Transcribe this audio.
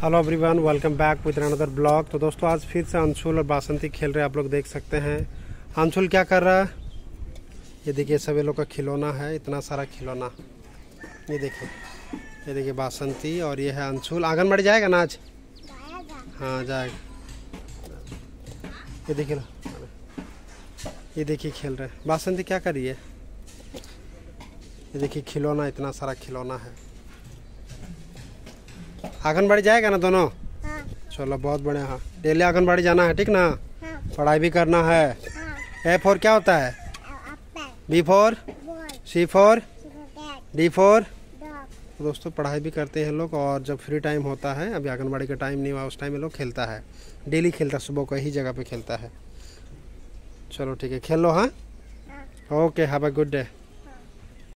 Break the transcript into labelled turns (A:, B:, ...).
A: Hello everyone, welcome back with another blog. तो दोस्तों आज फिर से अंशुल और बासंती खेल रहे हैं, आप लोग देख सकते हैं। अंशुल क्या कर रहा है? ये देखिए सभी लोग का खिलौना है, इतना सारा खिलौना। ये देखिए बासंती और ये है अंशुल। आंगनबाड़ी जाएगा ना आज? हाँ जाएगा। ये देखिए खेल रहे हैं। बासंती क्या कर रही है? ये देखिए खिलौना, इतना सारा खिलौना है। आंगनबाड़ी जाएगा ना दोनों? हाँ। चलो बहुत बढ़िया। हाँ डेली आंगनबाड़ी जाना है, ठीक ना? हाँ। पढ़ाई भी करना है। हाँ। ए फॉर क्या होता है? B for C for D for. तो दोस्तों पढ़ाई भी करते हैं लोग, और जब फ्री टाइम होता है, अभी आंगनबाड़ी का टाइम नहीं हुआ, उस टाइम ये लोग खेलता है। डेली खेलता है, सुबह को ही जगह पे खेलता है। चलो ठीक है, खेल लो। हाँ okay, have a good day.